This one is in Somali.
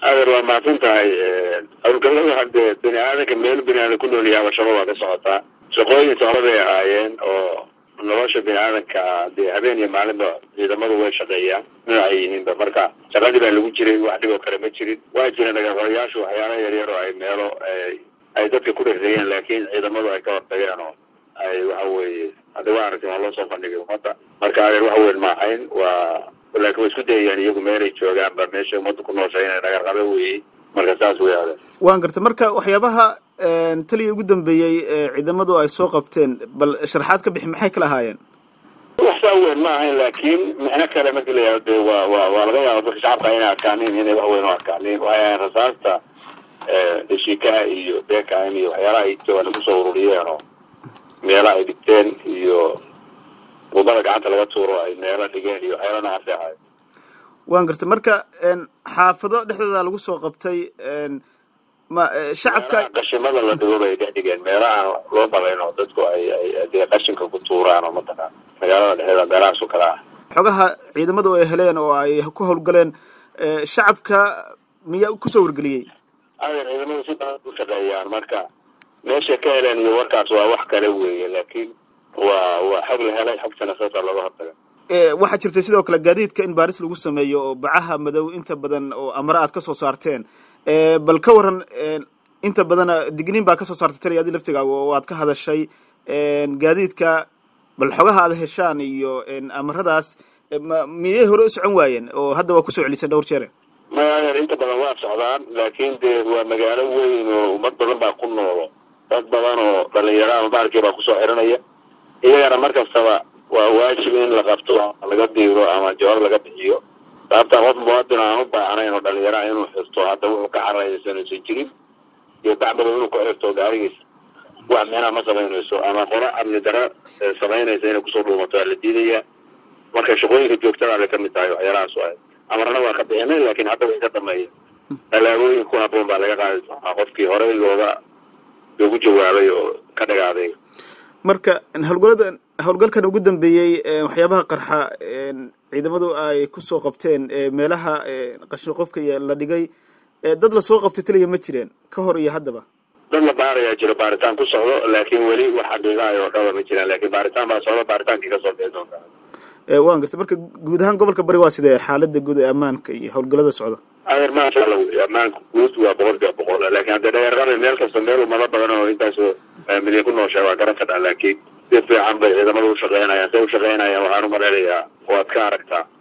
أنا ما كنت أقول كلام حد بني آدم كمل بني آدم كله اللي هو شباب هذا صوتا شقوي صاروا عين أو نواش بني آدم كدي هبين يمعلم إذا ما هو شقيا نراعيين بمركا شقادي بلو جري واحد وكرمة جري واحد جري نجارياش وحيانا يريرو أي ميلو أي دكتور كل زين لكن إذا ما هو يكبر تجانو أي وهو هذا وارد الله سبحانه وتعالى مركا يروح هو الماحين ولكن وسكت يعني يوم ميري شوغان برميشة ما تكون نوشين نجار قبوي مركز وياه. waan gartay marka waxyaabaha taliya ugu dambeeyay ciidamadu ay soo qabteen bal sharaxaad ka bixi maxay kala haayeen waxa weyn ma ahayn laakiin macna kale ma dilayo waa laga yaabaa dadka shacabka inay arkaan inay wax weyn u arkaan waa rasaasta shika iyo beeka iyo waxyaalaha ay joogaan ku soo ururiyeen oo meelaha ay dhigteen iyo wadada gacanta laga tuuro ay meelaha dhigeen iyo waxyaalaha afeexay waan gartay marka xaafado dhexdooda lagu soo qabtay ما شعبك قشمada la dhigo bay dhigeen meelaha loo balayno dadku ay qashinka ku tuuraan oo madana magaalada dhexdeeda meelaha soo kala xogaha ciidamadu ay heleen oo ay ku howlgaleen shacabka miyaa ku soo wargeliyay ciidamadu si badan u shaqeeyaan marka meesha ka heleen iyo warkaas waa wax kale weeye laakiin waa xog la helay xogtana soo laga hortaga waxa jirtay sidoo kale gaadiidka in baaris lagu sameeyo oo bacaha madow inta badan oo amaraad ka soo saarteen bal ka waran inta badan digniin baa ka soo saartay taliyada laftiga oo aad ka hadashay gaadiidka bal xogaha aad heshaan iyo amaradaas miyay hore u socon waayeen oo hadda waa ku soo celisay dhowr jeer ma inta badan waa socdaan laakiin waa magaalo weyn oo umad badan baa ku nool dad badan oo dhalinyaro ama baarkii baa ku soo xiranaya iyagana markastaba waa waajib in la qabto laga diiro ama jawaab laga bixiyo sababta qof muwaadin aan u baahnayn oo dhalinyaro inuu xirto hadda wuxuu ka xaraysan jirin iyo bacbada inuu ku xirto gaarigiisa wax meena ma sameynayso ama qora amni dara sameynaysa inuu ku soo dhuumato la diidaya marka shaqooyinka joogtada la kamid tahay waxyaalahaas waa amarna waa ka bixinay laakiin hadda way ka dhameeyeen talaabooyin ku habboon baa laga qaaday qofkii hore loogu jawaabay oo ka dhagaaday marka howlgalkan ugu dambeeyay waxyaabaha qarxa ciidamadu ay ku soo qabteen meelaha qashin qofka la dhigay dad la soo qabtay taliya ma jireen ka hor iyo haddaba dad la baaraya jiro baaritaan ku socdo laakiin weli waxa dhigayo dhaba ma jiraan laakiin baaritaan baa socdo baaritaankii ka soo bixi doonta waan gartay marka guud ahaan gobolka bari waa sidee xaaladda guud ee ammaanka iyo howlgallada socda ma sha Allah ammaanku guud waa boqol laakiin hadda dheeraad meel kasta meel umada badan oo intaas milyan ku nooshay waa garanta laakiin si fiican bay ciidamadu u shaqeynayaan waxaan u maleeyaa waad ka aragtaa